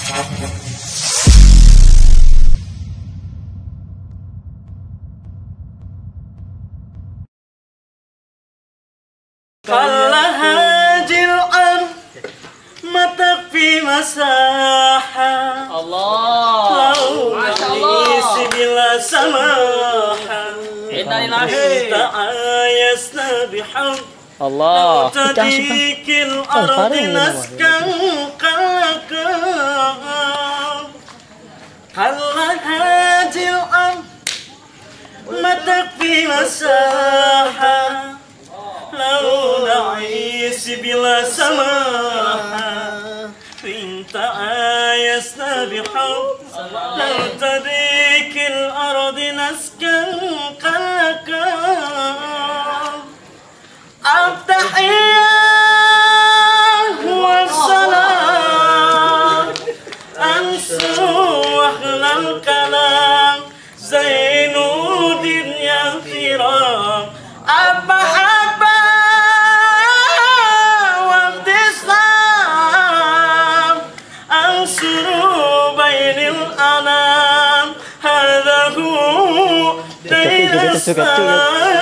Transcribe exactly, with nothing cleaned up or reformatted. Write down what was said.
Kalah jil'an mata fi masaha Allah. Masya Allah. Bila samaha ta'ayasna biham Allah. tadikil ardi naskan qalaka Kalah jil'an mata fi masaha لو نعيش بلا سماح إن تعايشنا بحب لو تديك الأرض نسكن قلقا التحية والسلام أنشر وأحلى الكلام زين الدنيا كرام المحبة وابتسام أنشر بين الأنام هذا هو دين السلام